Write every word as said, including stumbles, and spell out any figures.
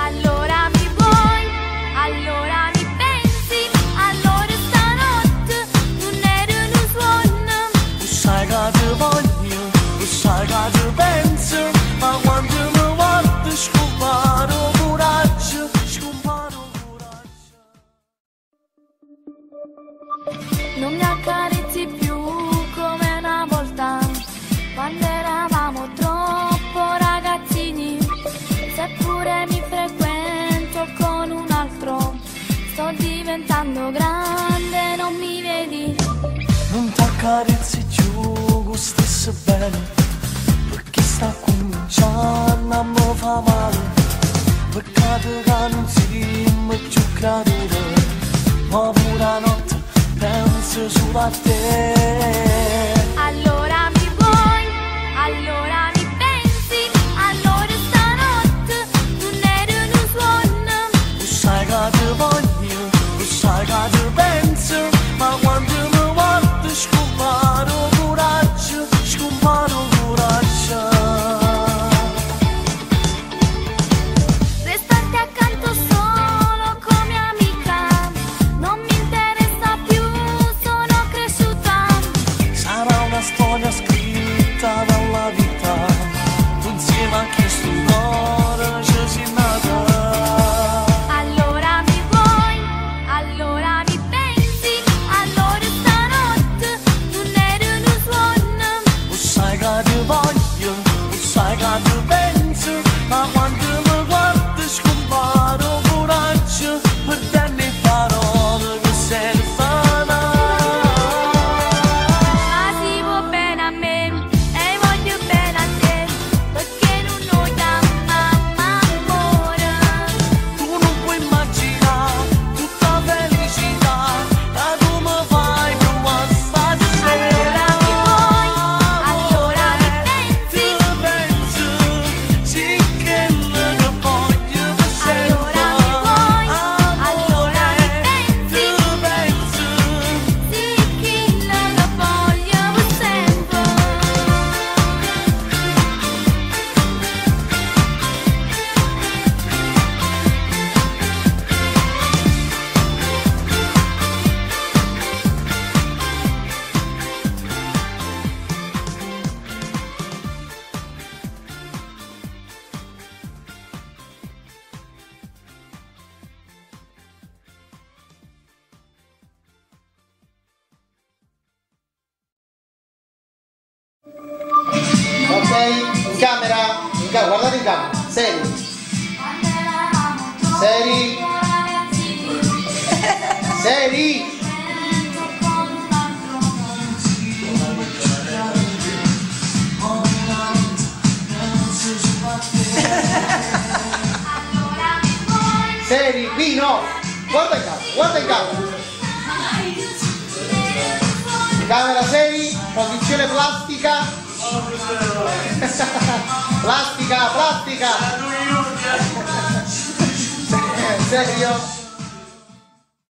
Allora mi vuoi, allora mi pensi, allora stanotte non ero in un suono. Lo sai che ti voglio, lo sai che ti penso, ma quando mi guardi scompare il coraggio, scompare il coraggio. Non mi accarezzi più come una volta, quando eravamo troppo ragazzini. Seppure mi frequento con un altro, sto diventando grande, non mi vedi. Non ti accarezzi più con stesso bene, perché sta cominciando a mi fa male. Peccato che non siamo più creature, ma pure la notte penso solo a te. Allora mi vuoi, allora mi pensi, allora stanotte non ero in un suono. Lo sai che ti voglio, lo sai che ti penso, ma quando mi guardi scompare il coraggio, scompare il coraggio. Restarti accanto solo come amica non mi interessa più, sono cresciuta. Sarà una storia scritta dalla vita, insieme a chi sto cuore ci si nata. Allora mi vuoi, allora mi pensi, allora stanotte non ero in un suono. Lo sai che ti voglio, lo sai che ti penso, ma quando mi guardi scompare il coraggio, perdendo le parole che servono. Ma si vuol bene a me e voglio bene a te, perché non noi mamma amore. Tu non puoi immaginare tutta felicità che tu mi fai con questa sera. Allora mi vuoi, allora mi pensi, Ti penso, sì che lo voglio per sempre. allora mi vuoi, allora mi pensi, Ti penso, sì che lo voglio per sempre. Ok, in camera, in camera, guardate in camera, seri, Quando eravamo seri, troppo ragazzini, seri. con un altro. Allora mi vuoi, Seri, Pino, guarda in camera, guarda in camera. Camera seri, posizione plastica. Plastica, plastica. Serio.